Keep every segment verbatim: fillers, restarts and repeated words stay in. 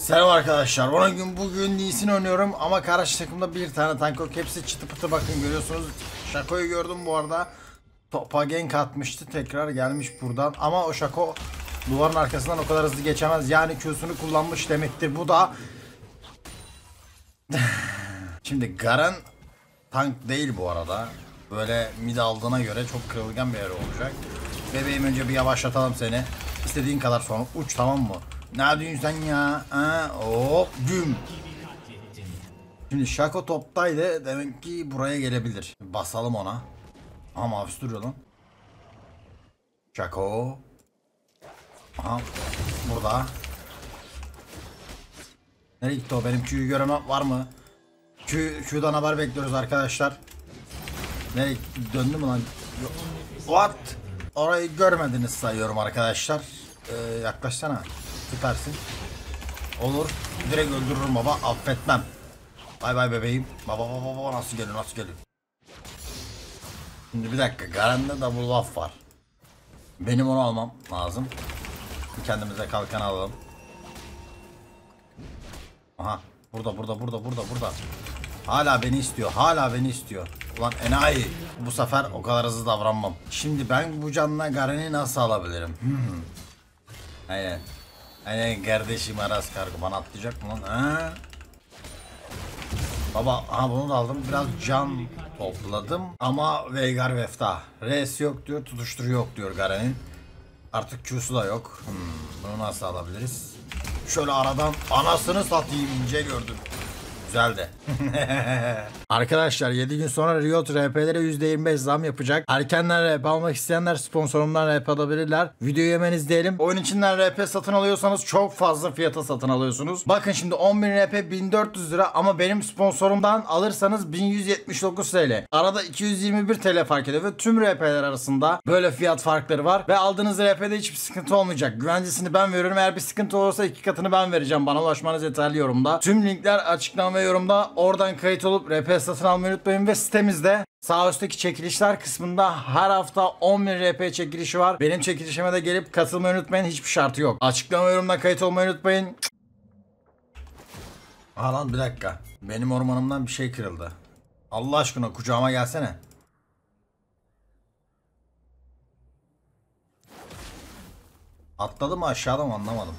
Selam arkadaşlar. Bugün bugün Lee Sin oynuyorum ama karşı takımda bir tane tank yok. Hepsi çıtı pıtı, bakın görüyorsunuz. Şako'yu gördüm bu arada. Topa gank atmıştı, tekrar gelmiş buradan. Ama o Şako duvarın arkasından o kadar hızlı geçemez. Yani Q'sunu kullanmış demektir. Bu da şimdi Garen tank değil bu arada. Böyle mid aldığına göre çok kırılgan bir yer olacak. Bebeğim, önce bir yavaşlatalım seni. İstediğin kadar sonra uç, tamam mı? Ne diyorsun sen ya? Ha? Hop güm. Şimdi Şako toptaydı. Demek ki buraya gelebilir. Basalım ona. Aha, mavisi duruyor lan. Şako. Aha. Burada. Nereye gitti o? Benim Q'yu göremem var mı? Q, Q'dan haber bekliyoruz arkadaşlar. Nereye döndü mü lan? What? Orayı görmediniz sayıyorum arkadaşlar. Ee, yaklaşsana. Süpersin. Olur. Direkt öldürürüm baba. Affetmem. Bay bay bebeğim. Baba baba baba, nasıl geliyor nasıl geliyor. Şimdi bir dakika. Garen'de double buff var. Benim onu almam lazım. Kendimize kalkan alalım. Aha. Burada burada burada burada burada. Hala beni istiyor. Hala beni istiyor. Ulan enayi. Bu sefer o kadar hızlı davranmam. Şimdi ben bu canla Garen'i nasıl alabilirim? Hmm. Aynen. Aynen kardeşim, Aras kargo bana atlayacak mı lan? Ha? Baba, aha bunu da aldım. Biraz can topladım. Ama Veigar Vefta. Res yok diyor, tutuşturu yok diyor Garen'in. Artık Q'su da yok. Hmm, bunu nasıl alabiliriz? Şöyle aradan anasını satayım, ince gördüm. Güzeldi. Arkadaşlar yedi gün sonra Riot R P'lere yüzde yirmi beş zam yapacak. Erkenden R P almak isteyenler sponsorumdan R P alabilirler. Videoyu hemen izleyelim. Oyun içinden R P satın alıyorsanız çok fazla fiyata satın alıyorsunuz. Bakın şimdi on bin R P bin dört yüz lira ama benim sponsorumdan alırsanız bin yüz yetmiş dokuz TL. Arada iki yüz yirmi bir TL fark ediyor ve tüm R P'ler arasında böyle fiyat farkları var. Ve aldığınız R P'de hiçbir sıkıntı olmayacak. Güvencesini ben veriyorum. Eğer bir sıkıntı olursa iki katını ben vereceğim. Bana ulaşmanız yeterli yorumda. Tüm linkler açıklama ve yorumda. Oradan kayıt olup R P satın almayı unutmayın ve sitemizde sağ üstteki çekilişler kısmında her hafta on bin R P çekilişi var. Benim çekilişime de gelip katılmayı unutmayın. Hiçbir şartı yok. Açıklama yorumdan kayıt olmayı unutmayın. Aa lan, bir dakika. Benim ormanımdan bir şey kırıldı. Allah aşkına kucağıma gelsene. Atladı mı aşağıda mı anlamadım.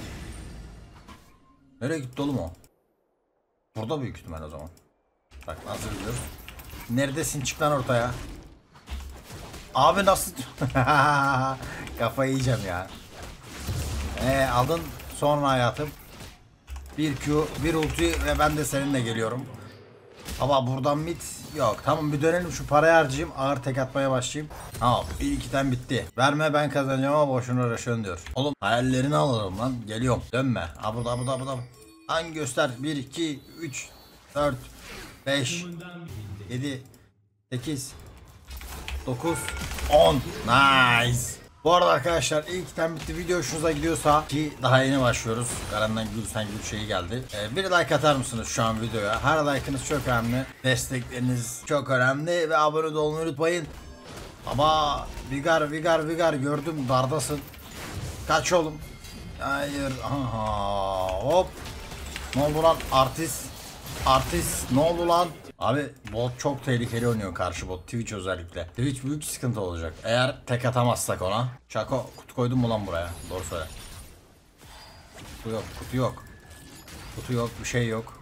Nereye gitti oğlum o? Burada büyük ihtimal o zaman. Bak nasıl biliyoruz. Neredesin, çık lan ortaya. Abi nasıl? Kafayı yiyeceğim ya. Ee, aldın sonra hayatım. Bir Q, bir ulti ve ben de seninle geliyorum. Ama buradan mit yok. Tamam, bir dönelim, şu parayı harcayayım. Ağır tek atmaya başlayayım. Tamam, ilk ikiden bitti. Verme, ben kazanacağım ama boşuna uğraşıyorsun diyor. Oğlum hayallerini alırım lan. Geliyorum. Dönme. Ha burada burada burada. Hangi göster? bir, iki, üç, dört, beş, yedi, sekiz, dokuz, on. Nice. Bu arada arkadaşlar ilkten bitti. Video hoşunuza gidiyorsa, ki daha yeni başlıyoruz. Garen'den Gülsen Gül şeyi geldi. Ee, bir like atar mısınız şu an videoya? Her like'ınız çok önemli. Destekleriniz çok önemli ve abone olmayı unutmayın. Ama Vigar Vigar Vigar gördüm, dardasın. Kaç oğlum. Hayır. Aha. Hop. Ne oldu lan artist? Artist ne oldu lan? Abi bot çok tehlikeli oynuyor, karşı bot. Twitch özellikle. Twitch büyük sıkıntı olacak. Eğer tek atamazsak ona. Şako, kutu koydun mu lan buraya? Doğru söyle. Kutu yok, kutu yok. Kutu yok, bir şey yok.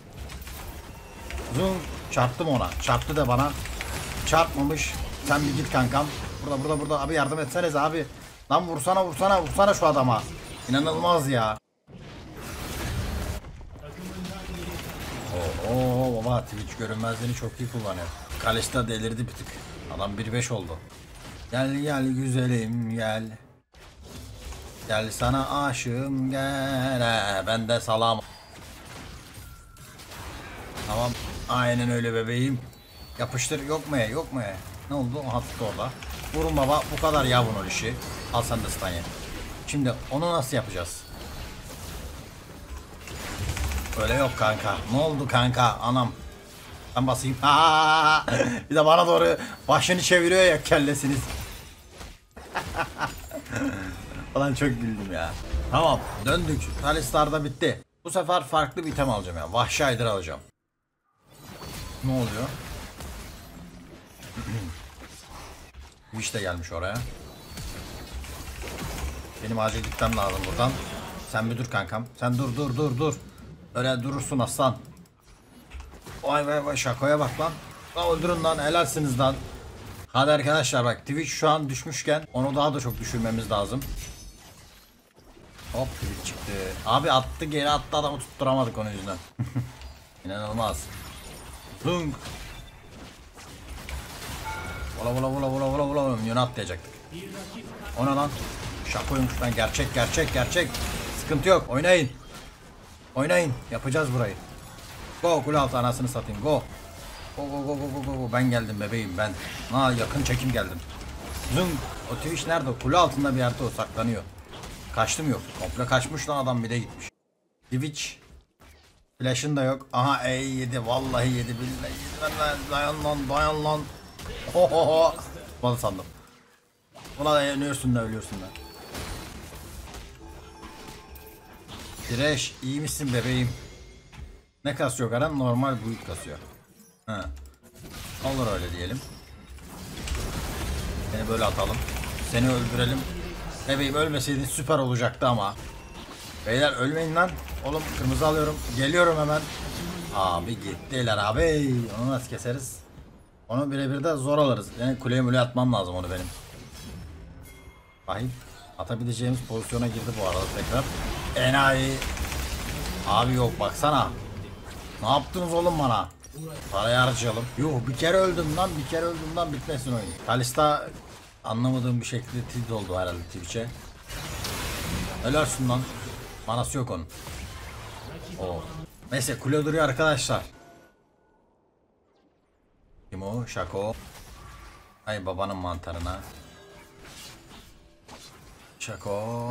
Zoom. Çarptım ona. Çarptı da bana. Çarpmamış. Sen bir git kankam. Burada burada burada. Abi yardım etseniz abi. Lan vursana vursana vursana şu adama. İnanılmaz ya. Oo baba, Twitch görünmezliğini çok iyi kullanıyor. Kalista delirdi bir tık. Adam bir beş oldu. Gel gel güzelim gel. Gel sana aşığım gel. He, ben de salam. Tamam. Aynen öyle bebeğim. Yapıştır, yok mu ya yok mu ya. Ne oldu? Aha tuttu orada. Vurun baba, bu kadar ya bunun işi. Al sen de stun ye. Şimdi onu nasıl yapacağız? Öyle yok kanka. Ne oldu kanka? Anam. Ben basayım. Aa! Bir de bana doğru başını çeviriyor ya kellesiniz. Falan çok güldüm ya. Tamam, döndük. Alistar da bitti. Bu sefer farklı bir item alacağım ya. Vahşi Aydır'ı alacağım. Ne oluyor? Wish de gelmiş oraya. Benim acil gitmem lazım buradan. Sen bir dur kankam. Sen dur dur dur dur. Öyle durursun aslan. Vay vay vay, şakoya bak lan. Lan öldürün lan, helalsiniz lan. Hadi arkadaşlar bak, Twitch şu an düşmüşken onu daha da çok düşürmemiz lazım. Hop, Twitch çıktı. Abi attı geri attı, adamı tutturamadık onun yüzünden. İnanılmaz. Zung. Vula vula vula vula vula vula milyonu atlayacaktık. O ne lan? Şakoymuş lan, gerçek gerçek gerçek. Sıkıntı yok, oynayın. Oynayın, yapacağız burayı. Go kule altı, anasını satayım, go. Go go go go go go, ben geldim bebeğim ben. Ha, yakın çekim geldim. Zung. O Twitch nerede? O kule altında bir yerde, o saklanıyor. Kaçtım yok. Komple kaçmış lan adam, bir de gitmiş. Twitch. Flash'ın da yok. Aha, E yedi, vallahi yedi, billahi yedi lan, dayan lan, dayan lan. Ohoho. Bana sandım. Buna da ölüyorsun da ölüyorsun da. Direş, iyi misin bebeğim? Ne kasıyor Garen? Normal büyük kasıyor. Ha. Olur öyle diyelim. Seni böyle atalım. Seni öldürelim. Bebeğim ölmeseydin süper olacaktı ama. Beyler ölmeyin lan. Oğlum kırmızı alıyorum. Geliyorum hemen. Abi gittiler abi. Onu nasıl keseriz? Onu birebir de zor alırız. Yani kuleye müleye atmam lazım onu benim. Bahim. Atabileceğimiz pozisyona girdi bu arada tekrar. Enayi. Abi yok baksana. Ne yaptınız oğlum bana? Parayı harcayalım. Yok, bir kere öldüm lan, bir kere öldüm lan, bitmesin oyun. Kalista anlamadığım bir şekilde tilt oldu herhalde Twitch'e. Ölersin lan. Manası yok onun. Oo. Neyse, kule duruyor arkadaşlar. Kim o? Şako. Ay babanın mantarına. Şako.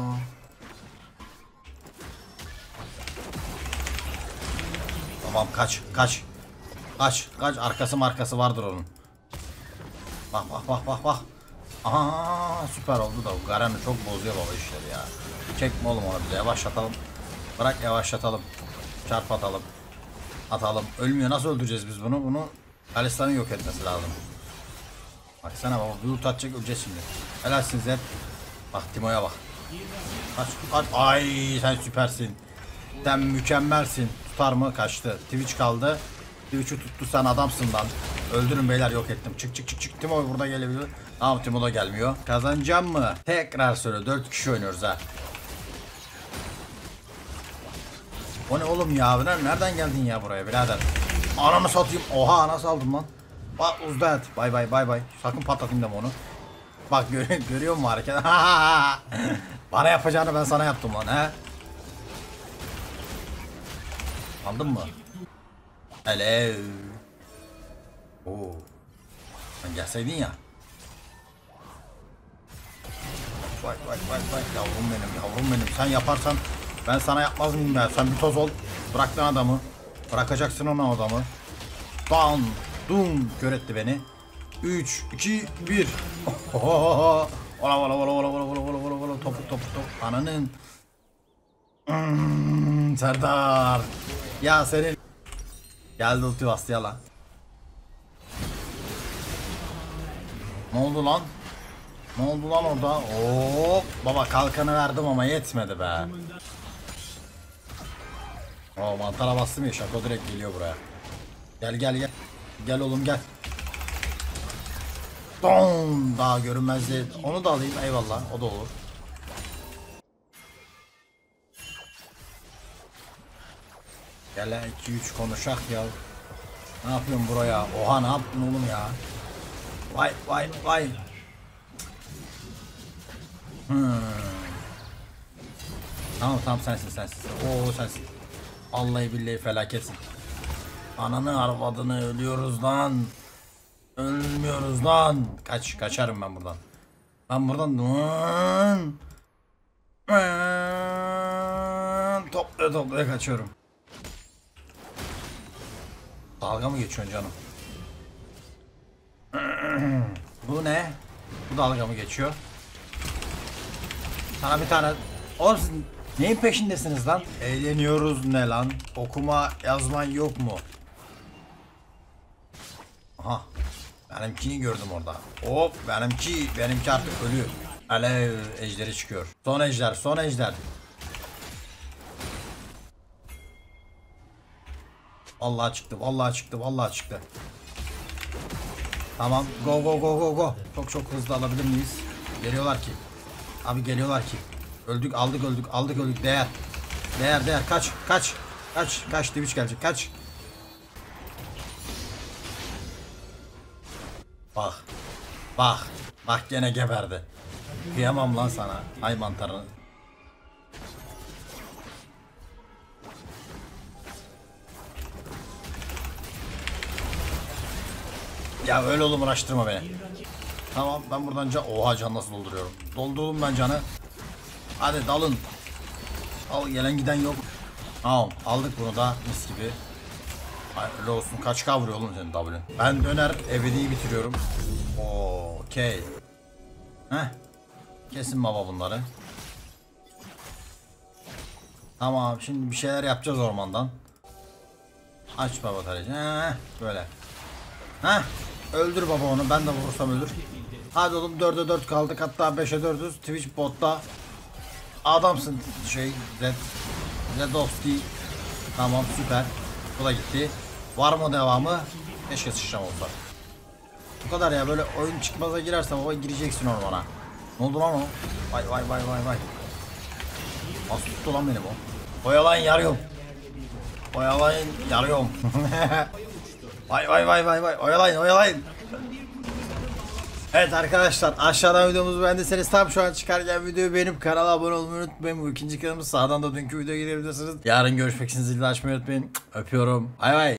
Tamam, kaç kaç. Kaç kaç, arkası markası vardır onun. Bak bak bak bak bak. Aha, süper oldu da Garen'i çok bozuyor baba işleri ya. Çekme oğlum onu, bize yavaşlatalım. Bırak yavaşlatalım. Çarp atalım. Atalım. Ölmüyor, nasıl öldüreceğiz biz bunu? Bunu Kalista'nın yok etmesi lazım. Baksana baba, bir ult atacak, öleceğiz şimdi. Helalsin Zed. Bak Timo'ya bak. Kaç, kaç. Ay sen süpersin. Sen mükemmelsin. Tutar mı? Kaçtı. Twitch kaldı. Twitch'i tuttu, sen adamsın lan. Öldürün beyler, yok ettim. Çık çık çık çık. Timo burada gelebilir. Ama Timo da gelmiyor. Kazanacağım mı? Tekrar söyle. dört kişi oynuyoruz ha. O ne oğlum ya? Nereden geldin ya buraya birader? Ananı satayım. Oha, nasıl aldım lan? Bak uzda et. Bay bay bay bay. Sakın patlatayım deme onu. Bak gör görüyor musun hareket? Bana yapacağını ben sana yaptım lan he. Aldın mı? Hello. Oo. Sen gelseydin ya. Vay vay vay vay, yavrum benim, yavrum benim. Sen yaparsan ben sana yapmaz mıyım ya? Sen bir toz ol. Bırak lan adamı. Bırakacaksın ona adamı. Down. Dum. Kör etti beni. üç, iki, bir. Ola ola ola ola ola ola ola ola ola, topuk topuk topuk. Ananın. Hmm, Serdar. Ya senin. Geldi ulti bastı ya lan. Ne oldu lan? Ne oldu lan orada? Hop baba, kalkanı verdim ama yetmedi be. O mantara bastım ya, Şako direkt geliyor buraya. Gel gel gel. Gel oğlum gel. Don, daha görünmezdi. Onu da alayım, eyvallah, o da olur. Gel iki üç konuşak ya. Ne yapıyorsun buraya? Oha, ne yaptın oğlum ya? Vay vay vay. Hmm. Tamam tamam, sensin sensin. Oo sensin. Vallahi billahi felaketsin. Ananı arvadını, ölüyoruz lan. Ölmüyoruz lan. Kaç kaçarım ben buradan. Ben buradan toplaya toplaya kaçıyorum. Dalga mı geçiyorsun canım? Bu ne? Bu dalga mı geçiyor? Sana bir tane. Oğlum Neyin peşindesiniz lan? Eğleniyoruz ne lan? Okuma yazman yok mu? Aha. Benimkini gördüm orada. Hop benimki benimki artık ölü. Alev ejderi çıkıyor. Son ejder, son ejder. Vallahi çıktı, vallahi çıktı, vallahi çıktı. Tamam, go go go go go. Çok çok hızlı alabilir miyiz? Geliyorlar ki. Abi geliyorlar ki. Öldük, aldık, öldük, aldık, öldük. Değer. Değer, değer. Kaç, kaç. Kaç, kaç. Twitch gelecek. Kaç. Bak. Bak. Bak gene geberdi. Kıyamam lan sana. Ay mantarını. Ya öyle oğlum uğraştırma beni. Tamam ben buradan can... Oha can nasıl dolduruyorum. Doldurdum ben canı. Hadi dalın. Al gelen giden yok. Tamam aldık bunu da mis gibi. Hayırlı olsun. Kaç K vuruyor oğlum senin W? Ben döner ebediyi bitiriyorum. Okey. Heh. Kesin baba bunları. Tamam şimdi bir şeyler yapacağız ormandan. Aç baba tarayıcı. Heh, böyle. Heh. Öldür baba onu. Ben de vurursam ölür. Hadi oğlum dörde dört kaldık. Hatta beşe dördüz. Twitch botta. Adamsın şey. Zed. Zedowski. Tamam süper. Bu da gitti. Var mı devamı? Keşke sıçram olsa. Bu kadar ya böyle oyun çıkmaza girersen baba gireceksin ormana. Ne oldu lan o? Vay vay vay vay vay. Nasıl tuttu lan benim o? Oyalayın yarıyorum. Oyalayın yarıyorum. Vay vay vay vay vay oyalayın oyalayın. Evet arkadaşlar aşağıdan videomuzu beğendiyseniz tam şu an çıkarken videoyu beğenip kanala abone olmayı unutmayın. Bu ikinci kanalımız sağdan da dünkü videoya girebilirsiniz. Yarın görüşmek için zili açmayı unutmayın. Öpüyorum. Bay bay.